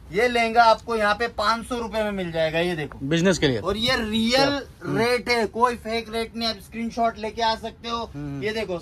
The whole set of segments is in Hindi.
ये लहंगा आपको यहाँ पे 500 रुपए में मिल जाएगा, ये देखो बिजनेस के लिए। और ये रियल रेट है, कोई फेक रेट नहीं। आप स्क्रीनशॉट लेके आ सकते हो। ये देखो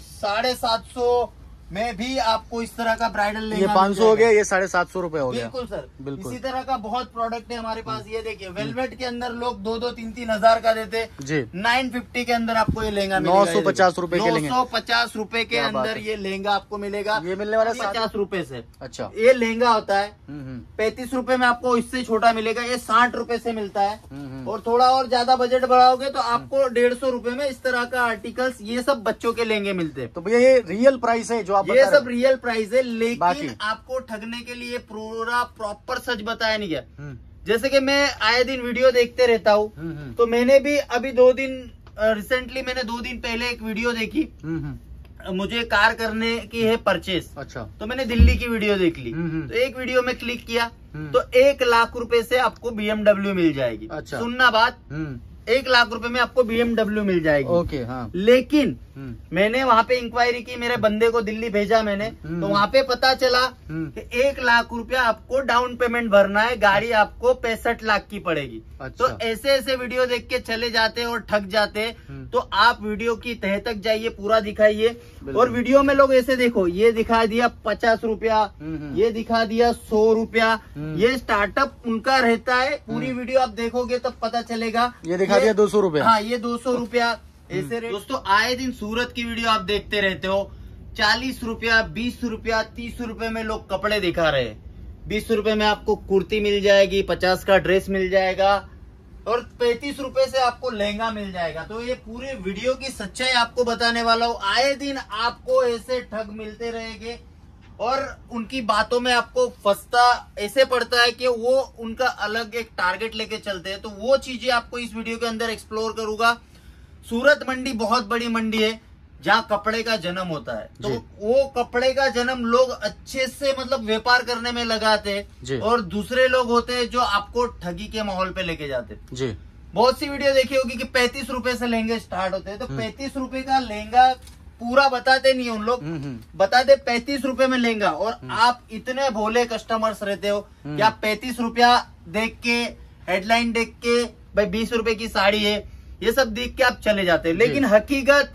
750 में भी आपको इस तरह का ब्राइडल लहंगा, ये 500 हो गया, ये 750 रुपए हो गया। बिल्कुल सर, बिल्कुल। इसी तरह का बहुत प्रोडक्ट है हमारे पास। ये देखिए वेलवेट के अंदर लोग 2-3 हजार का देते जी। 950 के अंदर आपको ये लहंगा 950 रुपए के लहंगे, 950 रुपए के अंदर ये लहंगा आपको मिलेगा। ये मिलने वाला 50 रुपए से। अच्छा, ये लहंगा होता है 35 रुपए में, आपको इससे छोटा मिलेगा। ये 60 रुपए से मिलता है। और थोड़ा और ज्यादा बजट बढ़ाओगे तो आपको 150 रुपए में इस तरह का आर्टिकल्स, ये सब बच्चों के लहंगे मिलते हैं। तो भैया ये रियल प्राइस है जो आप ये सब रियल प्राइस है, बाकी लेकिन आपको ठगने के लिए पूरा प्रॉपर सच बताया नहीं गया। जैसे कि मैं आए दिन वीडियो देखते रहता हूँ, तो मैंने भी अभी 2 दिन रिसेंटली मैंने 2 दिन पहले एक वीडियो देखी। मुझे कार करने की है परचेस। अच्छा, तो मैंने दिल्ली की वीडियो देख ली। तो एक वीडियो में क्लिक किया तो 1 लाख रुपए से आपको BMW मिल जाएगी। अच्छा, सुनना बात, 1 लाख रुपए में आपको BMW मिल जाएगी। ओके, हाँ। लेकिन मैंने वहाँ पे इंक्वायरी की, मेरे बंदे को दिल्ली भेजा मैंने, तो वहाँ पे पता चला कि 1 लाख रुपया आपको डाउन पेमेंट भरना है, गाड़ी आपको 65 लाख की पड़ेगी। अच्छा। तो ऐसे वीडियो देख के चले जाते और ठग जाते। तो आप वीडियो की तह तक जाइए, पूरा दिखाइए। और वीडियो में लोग ऐसे देखो, ये दिखा दिया 50 रुपया, ये दिखा दिया 100 रुपया, ये स्टार्टअप उनका रहता है। पूरी वीडियो आप देखोगे तब पता चलेगा। ये दिखा दिया 200 रुपया, हाँ, ये 200 रुपया ऐसे। दोस्तों आए दिन सूरत की वीडियो आप देखते रहते हो। 40 रुपया, 20 रुपया, 30 रुपए में लोग कपड़े दिखा रहे हैं। 20 रुपए में आपको कुर्ती मिल जाएगी, 50 का ड्रेस मिल जाएगा और 35 रुपए से आपको लहंगा मिल जाएगा। तो ये पूरे वीडियो की सच्चाई आपको बताने वाला हूँ। आए दिन आपको ऐसे ठग मिलते रहेंगे और उनकी बातों में आपको फंसता ऐसे पड़ता है कि वो उनका अलग एक टारगेट लेके चलते हैं। तो वो चीजें आपको इस वीडियो के अंदर एक्सप्लोर करूंगा। सूरत मंडी बहुत बड़ी मंडी है जहाँ कपड़े का जन्म होता है। तो वो कपड़े का जन्म लोग अच्छे से मतलब व्यापार करने में लगाते हैं और दूसरे लोग होते हैं जो आपको ठगी के माहौल पे लेके जाते हैं जी। बहुत सी वीडियो देखी होगी कि 35 रुपए से लहंगे स्टार्ट होते हैं। तो 35 रुपए का लहंगा पूरा बताते नहीं है उन लोग, बताते 35 रुपए में लहंगा। और आप इतने भोले कस्टमर्स रहते हो कि आप 35 रुपया देख के, हेडलाइन देख के, भाई 20 रुपए की साड़ी है, ये सब देख के आप चले जाते हैं। लेकिन हकीकत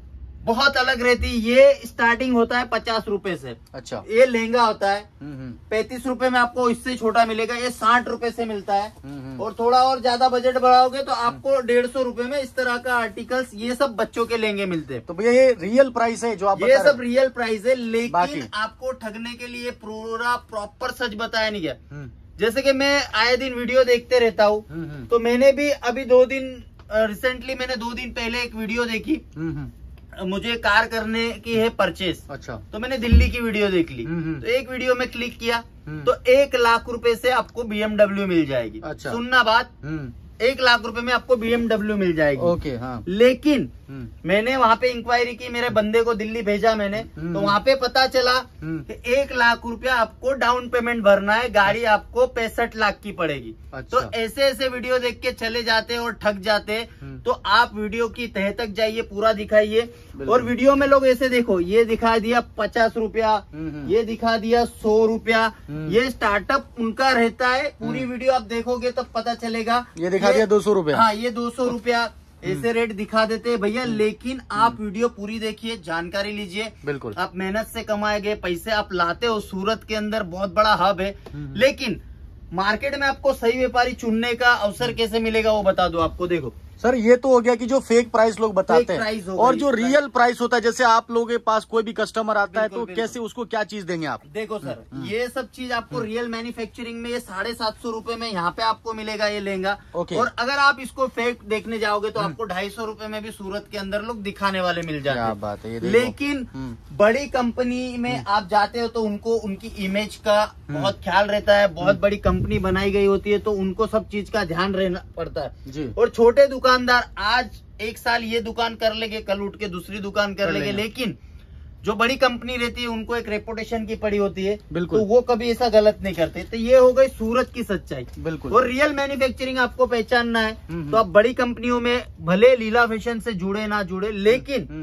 बहुत अलग रहती है। ये स्टार्टिंग होता है 50 रुपए से। अच्छा, ये लहंगा होता है 35 रुपए में, आपको इससे छोटा मिलेगा। ये 60 रुपए से मिलता है। और थोड़ा और ज्यादा बजट बढ़ाओगे तो आपको 150 रुपए में इस तरह का आर्टिकल्स, ये सब बच्चों के लहंगे मिलते हैं। तो भैया ये रियल प्राइस है जो आप ये सब रियल प्राइस है, लेकिन आपको ठगने के लिए पूरा प्रॉपर सच बताया नहीं गया। जैसे कि मैं आए दिन वीडियो देखते रहता हूँ, तो मैंने भी अभी 2 दिन रिसेंटली मैंने 2 दिन पहले एक वीडियो देखी। मुझे कार करने की है परचेस। अच्छा, तो मैंने दिल्ली की वीडियो देख ली। तो एक वीडियो में क्लिक किया तो 1 लाख रुपए से आपको BMW मिल जाएगी। अच्छा, सुनना बात, 1 लाख रुपए में आपको BMW मिल जाएगी। ओके, हाँ। लेकिन मैंने वहाँ पे इंक्वायरी की, मेरे बंदे को दिल्ली भेजा मैंने, तो वहाँ पे पता चला कि 1 लाख रुपया आपको डाउन पेमेंट भरना है, गाड़ी आपको 65 लाख की पड़ेगी। अच्छा। तो ऐसे वीडियो देख के चले जाते और ठग जाते। तो आप वीडियो की तह तक जाइए, पूरा दिखाइए। और वीडियो में लोग ऐसे देखो, ये दिखा दिया 50 रुपया, ये दिखा दिया 100 रुपया, ये स्टार्टअप उनका रहता है। पूरी वीडियो आप देखोगे तब पता चलेगा। ये दिखा दिया 200 रुपया, हाँ, ये 200 रुपया ऐसे रेट दिखा देते हैं भैया। लेकिन आप वीडियो पूरी देखिए, जानकारी लीजिए। बिल्कुल, आप मेहनत से कमाए गए पैसे आप लाते हो। सूरत के अंदर बहुत बड़ा हब है, लेकिन मार्केट में आपको सही व्यापारी चुनने का अवसर कैसे मिलेगा वो बता दो आपको। देखो सर, ये तो हो गया कि जो फेक प्राइस लोग बताते हैं, और जो रियल प्राइस होता है, जैसे आप लोगों के पास कोई भी कस्टमर आता है तो कैसे उसको क्या चीज देंगे आप? देखो सर, ये सब चीज आपको रियल मैन्युफैक्चरिंग में ये 750 रुपए में यहाँ पे आपको मिलेगा ये लहंगा। और अगर आप इसको फेक देखने जाओगे तो आपको 250 रुपए में भी सूरत के अंदर लोग दिखाने वाले मिल जाते हैं। बात है ये। लेकिन बड़ी कंपनी में आप जाते हो तो उनको उनकी इमेज का बहुत ख्याल रहता है। बहुत बड़ी कंपनी बनाई गई होती है तो उनको सब चीज का ध्यान रहना पड़ता है। और छोटे दुकानदार आज 1 साल ये दुकान कर लेंगे, कल उठ के दूसरी दुकान कर लेंगे। लेकिन जो बड़ी कंपनी रहती है उनको एक रेपुटेशन की पड़ी होती है, तो वो कभी ऐसा गलत नहीं करते। तो ये हो गई सूरत की सच्चाई। बिल्कुल। और रियल मैन्युफैक्चरिंग आपको पहचानना है तो आप बड़ी कंपनियों में भले लीला फैशन से जुड़े ना जुड़े, लेकिन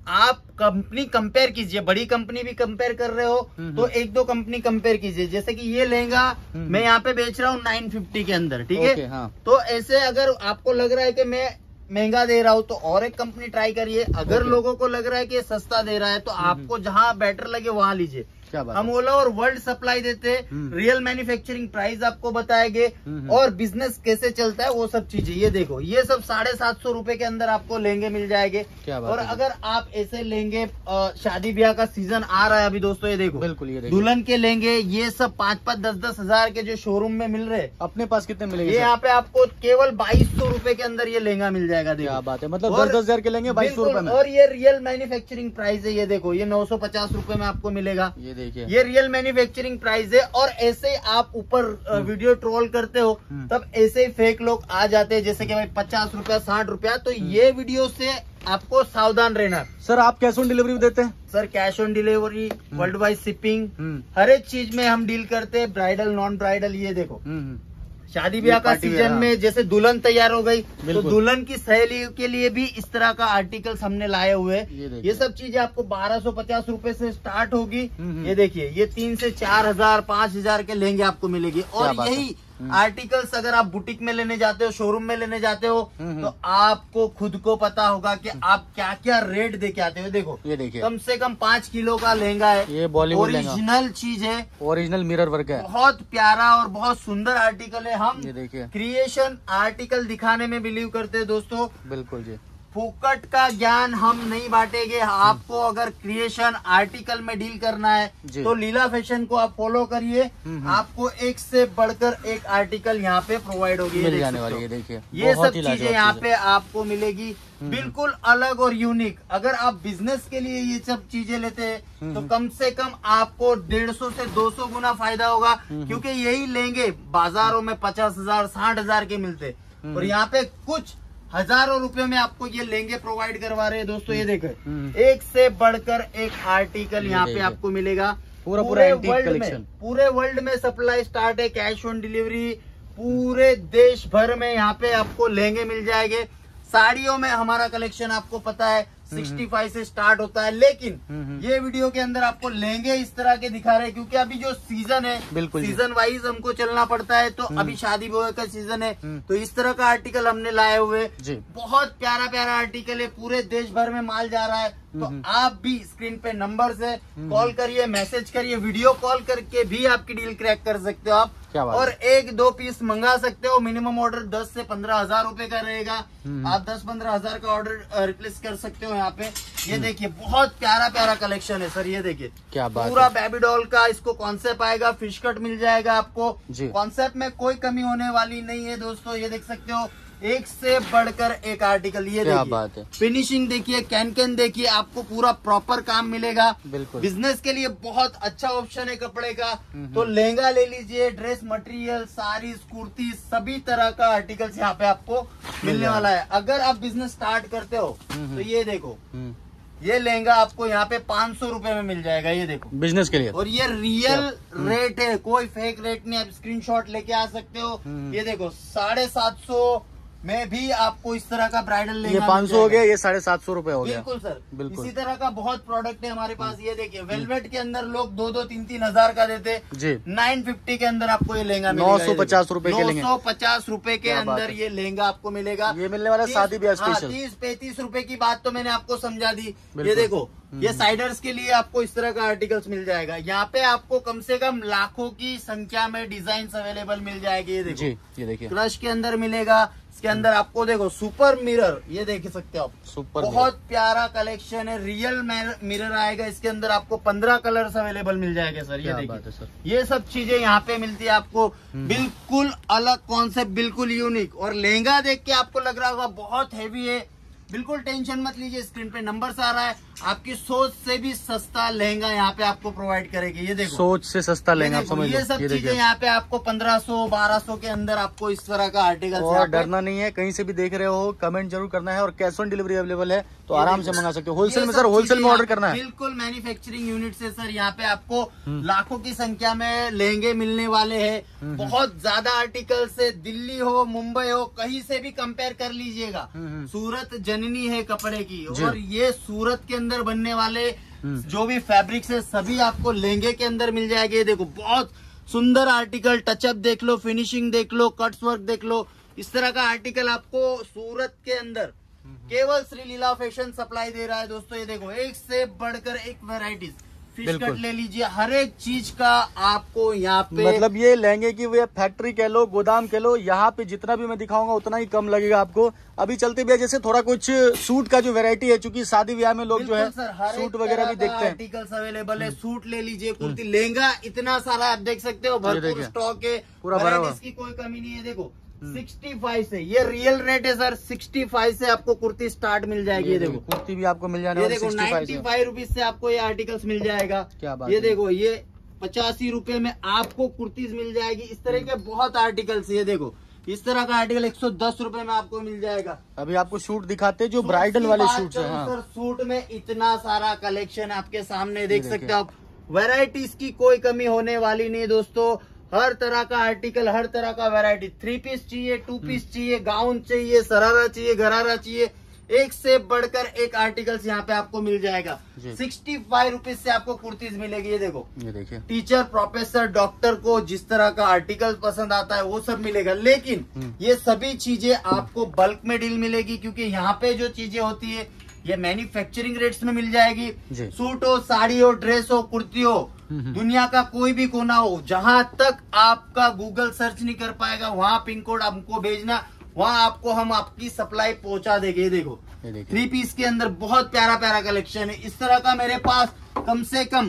आप कंपनी कंपेयर कीजिए, बड़ी कंपनी भी कंपेयर कर रहे हो तो एक दो कंपनी कंपेयर कीजिए। जैसे कि ये लहंगा मैं यहाँ पे बेच रहा हूँ 950 के अंदर, ठीक है। हाँ। तो ऐसे अगर आपको लग रहा है कि मैं महंगा दे रहा हूँ तो और एक कंपनी ट्राई करिए। अगर लोगों को लग रहा है कि सस्ता दे रहा है तो आपको जहाँ बेटर लगे वहाँ लीजिए। हम ऑल ओवर वर्ल्ड सप्लाई देते हैं, रियल मैन्युफैक्चरिंग प्राइस आपको बताएंगे और बिजनेस कैसे चलता है वो सब चीजें। ये देखो, ये सब 750 रुपए के अंदर आपको लहंगे मिल जाएंगे। और अगर आप ऐसे लेंगे, शादी ब्याह का सीजन आ रहा है अभी दोस्तों, ये देखो बिल्कुल, ये दुल्हन के लेंगे, ये सब 5-5, 10-10 हजार के जो शोरूम में मिल रहे, अपने पास कितने मिलेंगे? ये यहाँ पे आपको केवल 2200 रुपए के अंदर ये लहंगा मिल जाएगा। क्या बात है, मतलब 10-10 हजार के लेंगे 2200 रुपए में। और ये रियल मैन्युफैक्चरिंग प्राइस है। ये देखो, ये 950 रुपए में आपको मिलेगा। ये देखिए, ये रियल मैन्युफैक्चरिंग प्राइस है। और ऐसे आप ऊपर वीडियो ट्रोल करते हो तब ऐसे ही फेक लोग आ जाते हैं, जैसे कि भाई 50 रुपया 60 रुपया। तो ये वीडियो से आपको सावधान रहना। सर आप कैश ऑन डिलीवरी देते हैं? Sir cash on delivery, world wide shipping, हर एक चीज में हम डील करते हैं, ब्राइडल नॉन ब्राइडल। ये देखो, शादी ब्याह का सीजन में जैसे दुल्हन तैयार हो गई तो दुल्हन की सहेली के लिए भी इस तरह का आर्टिकल्स हमने लाए हुए हैं। ये सब चीजें आपको 1250 रुपए से स्टार्ट होगी। ये देखिए, ये 3 से 4000, 5000 के लहंगे आपको मिलेगी। और यही आर्टिकल्स अगर आप बुटीक में लेने जाते हो, शोरूम में लेने जाते हो तो आपको खुद को पता होगा कि आप क्या क्या रेट दे के आते हो। देखो, ये देखिए, कम से कम 5 किलो का लहंगा है। ये बॉलीवुड ओरिजिनल चीज है, ओरिजिनल मिरर वर्क है, बहुत प्यारा और बहुत सुंदर आर्टिकल है। हम ये देखिए क्रिएशन आर्टिकल दिखाने में बिलीव करते हैं दोस्तों। बिल्कुल जी, फुकट का ज्ञान हम नहीं बांटेंगे। आपको अगर क्रिएशन आर्टिकल में डील करना है तो लीला फैशन को आप फॉलो करिए, आपको एक से बढ़कर एक आर्टिकल यहाँ पे प्रोवाइड होगी, मिल जाने वाली। ये देखिए, ये सब चीजें यहाँ पे आपको मिलेगी, बिल्कुल अलग और यूनिक। अगर आप बिजनेस के लिए ये सब चीजें लेते हैं तो कम से कम आपको 150 से 200 गुना फायदा होगा, क्योंकि यही लेंगे बाजारों में 50,000, 60,000 के मिलते, और यहाँ पे कुछ हजारों रुपए में आपको ये लहंगे प्रोवाइड करवा रहे हैं दोस्तों। ये देखो, एक से बढ़कर एक आर्टिकल यहाँ पे आपको मिलेगा। पूरे वर्ल्ड में सप्लाई स्टार्ट है, कैश ऑन डिलीवरी पूरे देश भर में यहाँ पे आपको लहंगे मिल जाएंगे। साड़ियों में हमारा कलेक्शन आपको पता है 65 से स्टार्ट होता है, लेकिन ये वीडियो के अंदर आपको लहंगे इस तरह के दिखा रहे हैं क्योंकि अभी जो सीजन है, सीजन वाइज हमको चलना पड़ता है। तो अभी शादी ब्याह का सीजन है तो इस तरह का आर्टिकल हमने लाए हुए। बहुत प्यारा प्यारा आर्टिकल है, पूरे देश भर में माल जा रहा है। तो आप भी स्क्रीन पे नंबर से कॉल करिए, मैसेज करिए, वीडियो कॉल करके भी आपकी डील क्रैक कर सकते हो आप। और 1-2 पीस मंगा सकते हो। मिनिमम ऑर्डर 10 से 15 हजार रुपए का रहेगा। आप 10-15 हजार का ऑर्डर रिप्लेस कर सकते हो यहाँ पे। ये देखिए, बहुत प्यारा प्यारा कलेक्शन है सर। ये देखिए, क्या बात, पूरा बेबी डॉल का इसको कॉन्सेप्ट आएगा, फिश कट मिल जाएगा आपको। कॉन्सेप्ट में कोई कमी होने वाली नहीं है दोस्तों। ये देख सकते हो, एक से बढ़कर एक आर्टिकल। ये देखिए, बात है, फिनिशिंग देखिए, कैन देखिए, आपको पूरा प्रॉपर काम मिलेगा। बिल्कुल, बिजनेस के लिए बहुत अच्छा ऑप्शन है कपड़े का। तो लहंगा ले लीजिए, ड्रेस मटेरियल, साड़ीज, कुर्ती, सभी तरह का आर्टिकल्स यहाँ पे आपको मिलने वाला है। अगर आप बिजनेस स्टार्ट करते हो तो ये देखो, ये लहंगा आपको यहाँ पे 500 रुपए में मिल जाएगा। ये देखो, बिजनेस के लिए। और ये रियल रेट है, कोई फेक रेट नहीं। आप स्क्रीनशॉट लेके आ सकते हो। ये देखो, 750 में भी आपको इस तरह का ब्राइडल लहंगा, ये 500 हो गया, ये 750 रुपए हो गया। बिल्कुल सर, बिल्कुल। इसी तरह का बहुत प्रोडक्ट है हमारे पास। ये देखिए, वेलवेट के अंदर लोग 2-2, 3-3 हजार का देते जी। 950 के अंदर आपको ये लहंगा मिलेगा। 950 रुपए के 950 रुपए के अंदर ये लहंगा आपको मिलेगा। ये मिलने वाला शादी ब्याह स्पेशल। 30-35 रुपए की बात तो मैंने आपको समझा दी। ये देखो, ये साइडर्स के लिए आपको इस तरह का आर्टिकल्स मिल जाएगा। यहाँ पे आपको कम से कम लाखों की संख्या में डिजाइन अवेलेबल मिल जाएगी। ये देखो, ये देखिए, क्रश के अंदर मिलेगा। इसके अंदर आपको देखो सुपर मिरर, ये देख सकते हो आप, सुपर बहुत प्यारा कलेक्शन है। रियल मिरर आएगा। इसके अंदर आपको 15 कलर्स अवेलेबल मिल जाएंगे सर। ये देखिए सर, ये सब चीजें यहाँ पे मिलती है आपको। बिल्कुल अलग कॉन्सेप्ट, बिल्कुल यूनिक। और लहंगा देख के आपको लग रहा होगा बहुत हैवी है, बिल्कुल टेंशन मत लीजिए। स्क्रीन पे नंबर आ रहा है, आपकी सोच से भी सस्ता लहंगा यहाँ पे आपको प्रोवाइड करेगी। ये देखो, सोच से सस्ता लहंगा, समझ लो। ये सब चीजें यहाँ पे आपको 1500-1200 के अंदर आपको इस तरह का आर्टिकल। और डरना नहीं है, कहीं से भी देख रहे हो कमेंट जरूर करना है। और कैश ऑन डिलीवरी अवेलेबल है, तो आराम से मंगा सकते हो। होलसेल में सर, होलसेल में ऑर्डर करना है। बिल्कुल, मैन्युफैक्चरिंग यूनिट से सर यहाँ पे आपको लाखों की संख्या में लहंगे मिलने वाले हैं। बहुत ज्यादा आर्टिकल से, दिल्ली हो, मुंबई हो, कहीं से भी कंपेयर कर लीजिएगा। सूरत जननी है कपड़े की, और ये सूरत के अंदर बनने वाले जो भी फैब्रिक्स है सभी आपको लहंगे के अंदर मिल जाएंगे। ये देखो बहुत सुंदर आर्टिकल, टचअप देख लो, फिनिशिंग देख लो, कट्स वर्क देख लो। इस तरह का आर्टिकल आपको सूरत के अंदर केवल श्री लीला फैशन सप्लाई दे रहा है दोस्तों। ये देखो एक से बढ़कर एक वैरायटीज, फिश कट ले लीजिए, हर एक चीज का आपको यहाँ पे, मतलब ये लहंगे की वे फैक्ट्री कह लो, गोदाम कह लो, यहाँ पे जितना भी मैं दिखाऊंगा उतना ही कम लगेगा आपको। अभी चलते भैया जैसे थोड़ा कुछ सूट का जो वैरायटी है, क्योंकि शादी ब्याह में लोग जो है सूट वगैरह भी देखते हैं, आर्टिकल्स अवेलेबल है। सूट ले लीजिए, कुर्ती, लहंगा, इतना सारा आप देख सकते हो, भरपूर स्टॉक है, पूरा भरा हुआ, इसकी कोई कमी नहीं है। देखो 65 से, ये रियल रेट है सर, 65 से आपको कुर्ती स्टार्ट मिल जाएगी। ये देखो कुर्ती भी आपको मिल जाने वाली, ये देखो 95 रुपीज से आपको ये आर्टिकल्स मिल जाएगा। क्या बात, ये देखो ये 85 रुपए में आपको कुर्तीज मिल जाएगी। इस तरह के बहुत आर्टिकल्स, ये देखो इस तरह का आर्टिकल 110 रुपए में आपको मिल जाएगा। अभी आपको सूट दिखाते हैं जो ब्राइडल वाले सूट है। सर सूट में इतना सारा कलेक्शन आपके सामने देख सकते हो आप, वैरायटीज की कोई कमी होने वाली नहीं दोस्तों। हर तरह का आर्टिकल, हर तरह का वैरायटी, 3 पीस चाहिए, 2 पीस चाहिए, गाउन चाहिए, सरारा चाहिए, गरारा चाहिए, एक से बढ़कर एक आर्टिकल्स यहाँ पे आपको मिल जाएगा। 65 रुपीज से आपको कुर्तीज मिलेगी। ये देखो, ये देखिए, टीचर, प्रोफेसर, डॉक्टर को जिस तरह का आर्टिकल पसंद आता है वो सब मिलेगा। लेकिन ये सभी चीजें आपको बल्क में डील मिलेगी, क्योंकि यहाँ पे जो चीजें होती है ये मैन्युफैक्चरिंग रेट्स में मिल जाएगी। सूट हो, साड़ी हो, ड्रेस हो, कुर्ती हो, दुनिया का कोई भी कोना हो, जहां तक आपका गूगल सर्च नहीं कर पाएगा वहां पिन कोड हमको भेजना, वहां आपको हम आपकी सप्लाई पहुंचा देंगे। ये देखो 3 पीस के अंदर बहुत प्यारा प्यारा कलेक्शन है। इस तरह का मेरे पास कम से कम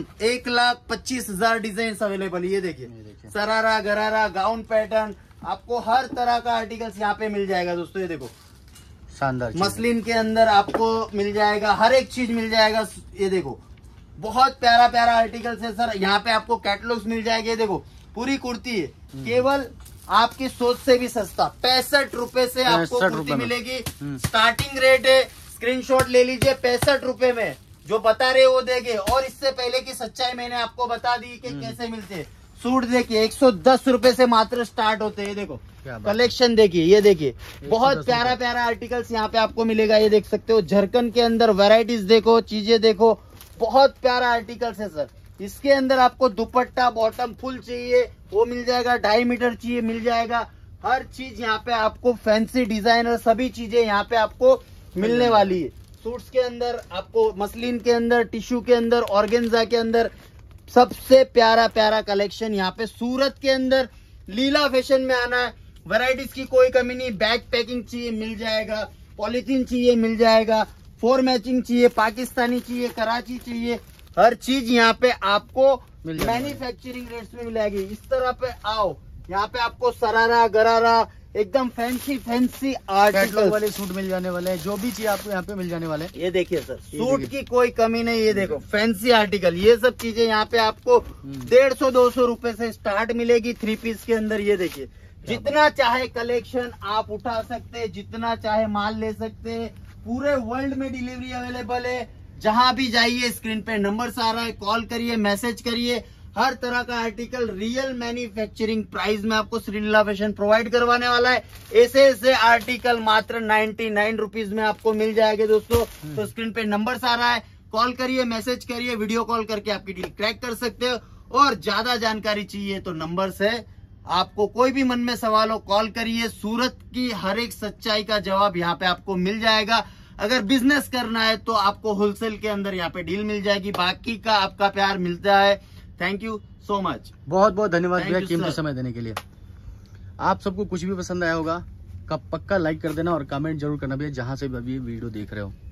1,25,000 डिजाइन अवेलेबल है। ये देखिए सरारा, गरारा, गाउन पैटर्न, आपको हर तरह का आर्टिकल्स यहाँ पे मिल जाएगा दोस्तों। ये देखो शानदार, मसलिन के अंदर आपको मिल जाएगा, हर एक चीज मिल जाएगा। ये देखो बहुत प्यारा प्यारा आर्टिकल्स है सर, यहाँ पे आपको कैटलॉग्स मिल जाएंगे। ये देखो पूरी कुर्ती है, केवल आपकी सोच से भी सस्ता 65 रुपए से आपको कुर्ती मिलेगी। स्टार्टिंग रेट है, स्क्रीनशॉट ले लीजिए, 65 रुपए में जो बता रहे वो देंगे। और इससे पहले की सच्चाई मैंने आपको बता दी कि कैसे मिलते हैं। सूट देखिए 110 रुपए से मात्र स्टार्ट होते हैं। ये देखो कलेक्शन देखिए, ये देखिए बहुत प्यारा प्यारा आर्टिकल्स यहाँ पे आपको मिलेगा। ये देख सकते हो, झरकन के अंदर वैरायटीज देखो, चीजें देखो, बहुत प्यारा आर्टिकल्स है सर। इसके अंदर आपको दुपट्टा, बॉटम फुल चाहिए वो मिल जाएगा, 2.5 मीटर चाहिए मिल जाएगा। हर चीज यहाँ पे आपको फैंसी डिजाइनर सभी चीजें यहाँ पे आपको मिलने वाली है। सूट्स के अंदर आपको, मसलिन के अंदर, टिश्यू के अंदर, ऑर्गेन्जा के अंदर सबसे प्यारा प्यारा कलेक्शन यहाँ पे सूरत के अंदर लीला फैशन में आना है। वैरायटीज की कोई कमी नहीं, बैग पैकिंग चाहिए मिल जाएगा, पॉलिथीन चाहिए मिल जाएगा, 4 मैचिंग चाहिए, पाकिस्तानी चाहिए, कराची चाहिए, हर चीज यहाँ पे आपको मैन्युफैक्चरिंग रेट्स में मिलेगी। इस तरह पे आओ, यहाँ पे आपको सरारा, गरारा, एकदम फैंसी फैंसी आर्टिकल वाले सूट मिल जाने वाले हैं, जो भी चीज आपको यहाँ पे मिल जाने वाले हैं। ये देखिए सर, सूट की कोई कमी नहीं। ये देखो फैंसी आर्टिकल, ये सब चीजें यहाँ पे आपको 150-200 रुपए से स्टार्ट मिलेगी 3 पीस के अंदर। ये देखिए जितना चाहे कलेक्शन आप उठा सकते हैं, जितना चाहे माल ले सकते हैं, पूरे वर्ल्ड में डिलीवरी अवेलेबल है। जहां भी जाइए स्क्रीन पे नंबर आ रहा है, कॉल करिए, मैसेज करिए। हर तरह का आर्टिकल रियल मैन्युफैक्चरिंग प्राइस में आपको श्री लीला फैशन प्रोवाइड करवाने वाला है। ऐसे आर्टिकल मात्र 99 रुपीज में आपको मिल जाएंगे दोस्तों। तो स्क्रीन पे नंबर आ रहा है, कॉल करिए, मैसेज करिए, वीडियो कॉल करके आपकी डील क्रैक कर सकते हो। और ज्यादा जानकारी चाहिए तो नंबर से आपको कोई भी मन में सवाल हो कॉल करिए। सूरत की हर एक सच्चाई का जवाब यहाँ पे आपको मिल जाएगा। अगर बिजनेस करना है तो आपको होलसेल के अंदर यहाँ पे डील मिल जाएगी, बाकी का आपका प्यार मिलता है। थैंक यू सो मच, बहुत बहुत धन्यवाद भैया कीमती समय देने के लिए। आप सबको कुछ भी पसंद आया होगा, पक्का लाइक कर देना और कमेंट जरूर करना भैया, जहां से भी अभी वीडियो देख रहे हो।